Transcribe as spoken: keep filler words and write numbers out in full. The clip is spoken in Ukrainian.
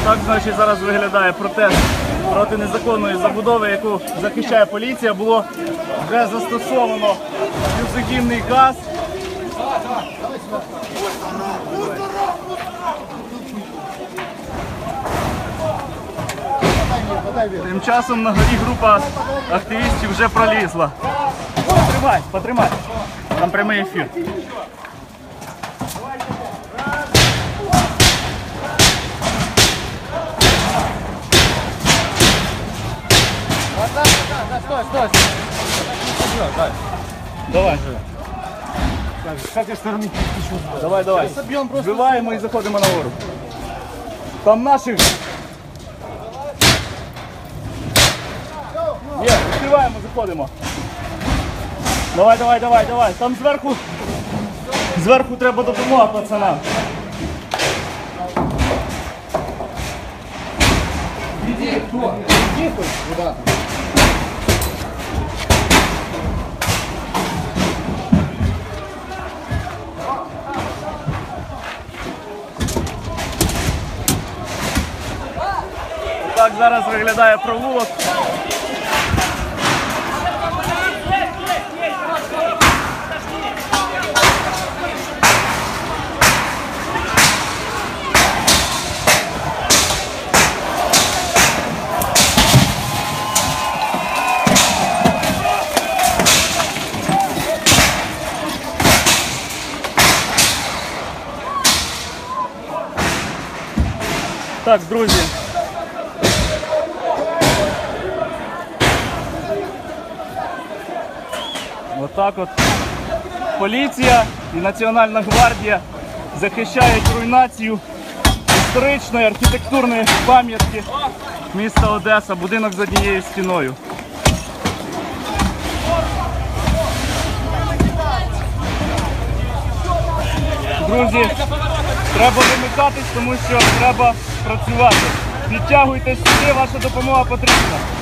Так, значить, зараз виглядає протест проти незаконної забудови, яку захищає поліція. Було вже застосовано сльозогінний газ. Тим часом на горі група активістів вже пролізла. Потримай, потримай. Там прямий ефір. Стой, стой, стой. Давай. С этой стороны. Давай, давай. Збиваємо і заходимо на гору. Там наших. Є, відкриваємо, заходимо. Давай, давай, давай, давай. Там зверху. Зверху треба допомога, пацанам. Иди, кто? Иди хоть куда-то. Так зараз виглядає провулок. Так, друзі. Отак от поліція і Національна гвардія захищають руйнацію історичної архітектурної пам'ятки міста Одеса, будинок з однією стіною. Друзі, треба вимикатись, тому що треба працювати. Підтягуйтесь сюди, ваша допомога потрібна.